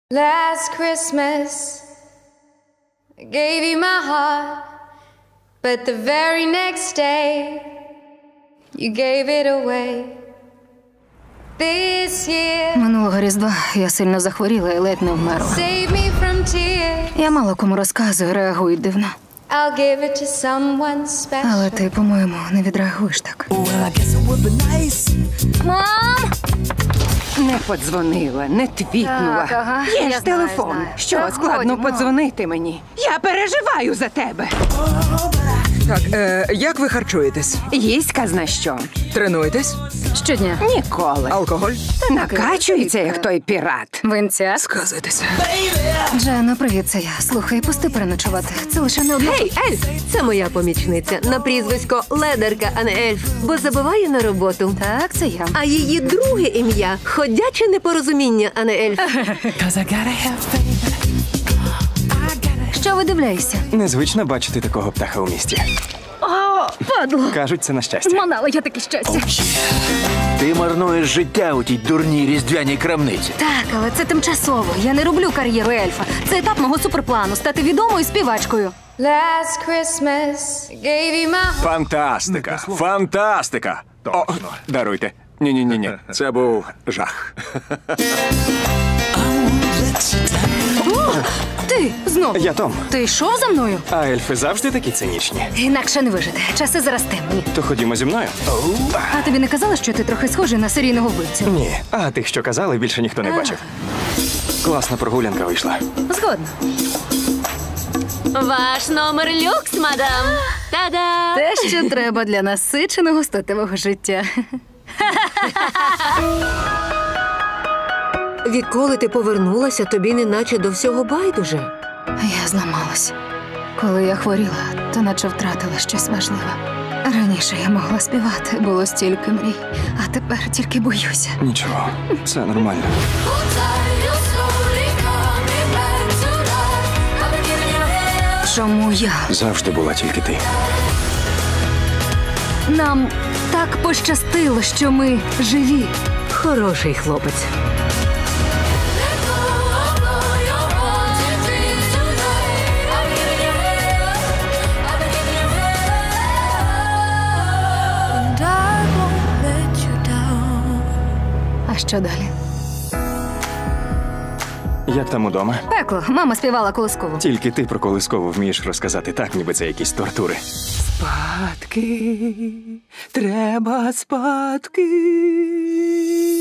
Last Christmas, I gave you my heart, but the very next day, you gave it away. This year, Минулого Різдва я сильно захворіла і ледь не вмерла. save me from tears. Я мало кому розказую, реагують дивно. I'll give it to someone special. Але ти, по-моєму, не відреагуєш так. Мам! Не подзвонила, не твітнула. Так, ага. Є Я ж знаю, телефон. знаю. Що, Так, складно ходімо. подзвонити мені? Я переживаю за тебе. Так, як ви харчуєтесь? Їсть казна що? Тренуєтесь? Щодня. Ніколи. Алкоголь? Накачується, як той пірат. Винця. Сказуєтеся. Джено, привіт, це я. Слухай, пусти переночувати. Це лише не одне. Ей, Ельф! Це моя помічниця на прізвисько Ледерка, а не Ельф, бо забиває на роботу. Так, це я. А її друге ім'я – ходяче непорозуміння, а не Ельф. Що видивляєшся? Незвично бачити такого птаха у місті. Падло! Кажуть, це на щастя. Манала я таке щастя. Ти марнуєш життя у тій дурній різдвяній крамниці. Так, але це тимчасово. Я не роблю кар'єру ельфа. Це етап мого суперплану – стати відомою співачкою. Last Christmas, I gave you my heart. Фантастика! Фантастика! О, даруйте. Ні. Це був жах. Ти знов. Я Том. Ти йшов за мною? А ельфи завжди такі цинічні. Інакше не вижити. Часи зараз темні. То ходімо зі мною. А тобі не казали, що ти трохи схожий на серійного вбивцю? Ні. А тих, що казали, більше ніхто не бачив. Класна прогулянка вийшла. Згодна. Ваш номер люкс, мадам. Та-да! Те, що треба для насиченого статевого життя. Відколи ти повернулася, тобі неначе до всього байдуже. Я зламалась. Коли я хворіла, то наче втратила щось важливе. Раніше я могла співати, було стільки мрій, а тепер тільки боюся. Нічого, це нормально. Чому я? Завжди була тільки ти. Нам так пощастило, що ми живі. Хороший хлопець. And I won't let you down. А що далі? Як там удома? Пекло. Мама співала колискову. Тільки ти про колискову вмієш розказати так, ніби це якісь тортури. Спадки, треба спадки.